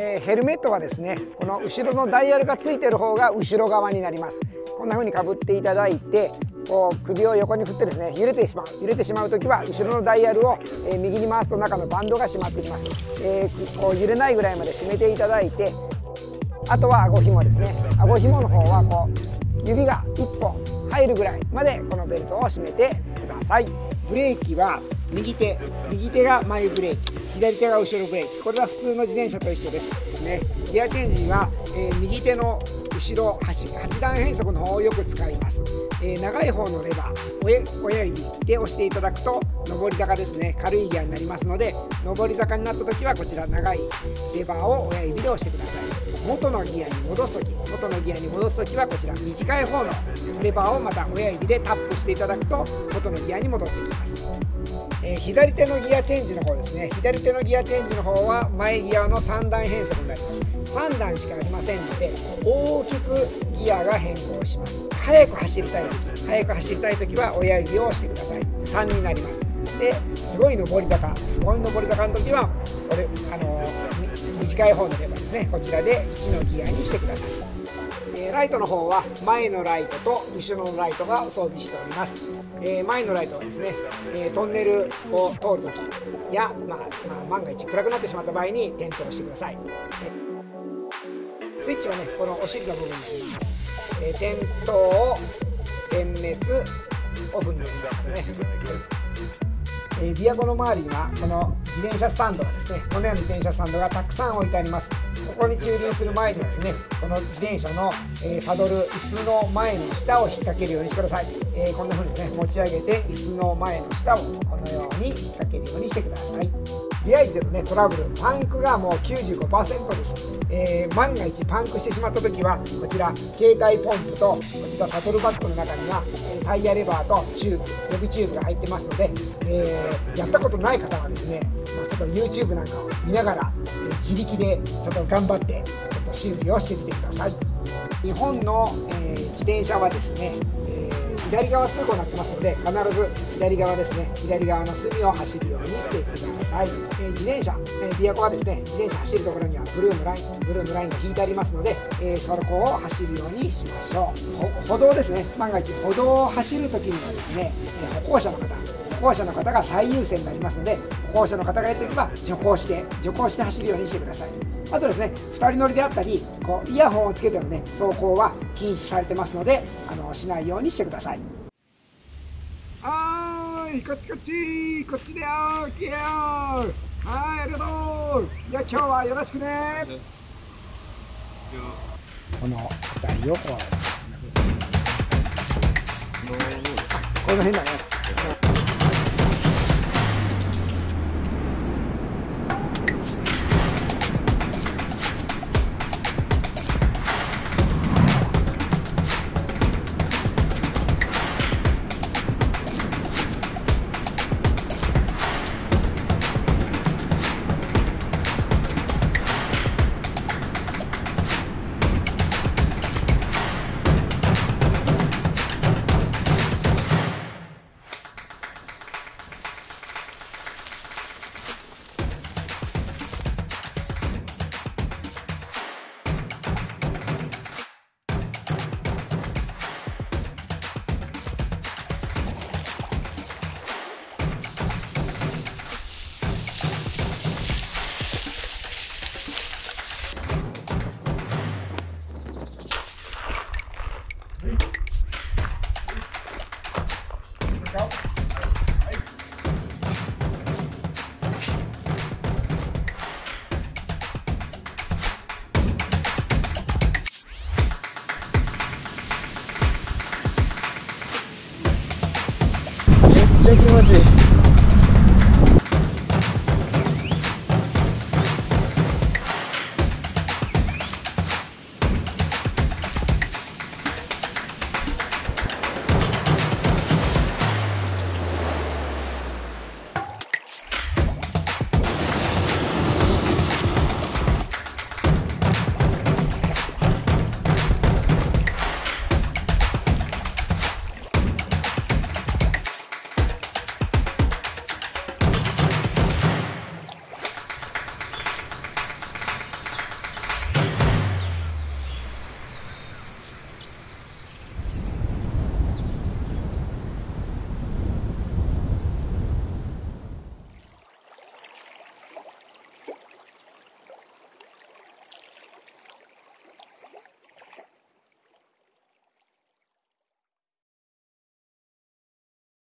ヘルメットはですね、この後ろのダイヤルがついてる方が後ろ側になります。こんな風にかぶっていただいて、こう首を横に振ってですね、揺れてしまう時は後ろのダイヤルを、右に回すと中のバンドが締まってきます。こう揺れないぐらいまで締めていただいて、あとは顎紐ですね。顎紐の方はこう指が1本入るぐらいまでこのベルトを締めてください。ブレーキは右手が前ブレーキ、左手が後ろブレーキ。これは普通の自転車と一緒ですね。ギアチェンジは、右手の後ろ8段変速の方をよく使います。長い方のレバー、親指で押していただくと上り坂ですね、軽いギアになりますので、上り坂になった時はこちら長いレバーを親指で押してください。元のギアに戻す時はこちら短い方のレバーをまた親指でタップしていただくと元のギアに戻ってきます。左手のギアチェンジの方ですね。左手のギアチェンジの方は前ギアの3段変速になります。3段しかありませんので大きくギアが変更します。速く走りたい時は親指を押してください。3になります。ですごい上り坂の時はこれ短い方のレバーですね、こちらで1のギアにしてください。ライトの方は前のライトと後ろのライトが装備しております。前のライトはですね、トンネルを通る時や、万が一暗くなってしまった場合に点灯してください。スイッチはね、このお尻の部分についています。点灯、点滅、オフになりますからね。ビアコの周りにはこの自転車スタンドがですね、このような自転車スタンドがたくさん置いてあります。ここに駐輪する前にはですね、この自転車の、サドル、椅子の前の下を引っ掛けるようにしてください。こんな風にね、持ち上げて椅子の前の下をこのように引っ掛けるようにしてください。出会いでのね、トラブル、パンクがもう 95% です。万が一パンクしてしまった時はこちら携帯ポンプとこちらサドルバッグの中にはタイヤレバーとチューブ、予備チューブが入ってますので、やったことない方はですね、ちょっと YouTube なんかを見ながら自力でちょっと頑張ってちょっと修理をしてみてください。日本の、自転車はですね、左側通行になってますので、必ず左側ですね、左側の隅を走るようにしてください。自転車、ビアコはですね、自転車走るところにはブルーのラインが引いてありますので、そこを走るようにしましょう。歩道ですね、万が一歩道を走るときにはですね、歩行者の方が最優先になりますので、歩行者の方がいるときは徐行して走るようにしてください。あとですね、2人乗りであったり、こうイヤホンをつけてのね、走行は禁止されてますので、しないようにしてください。はーい、こっちこっちでよー、来よー。はい、ありがとう。じゃあ今日はよろしくね。この辺りをこの辺だね。めっちゃ気持ちいい。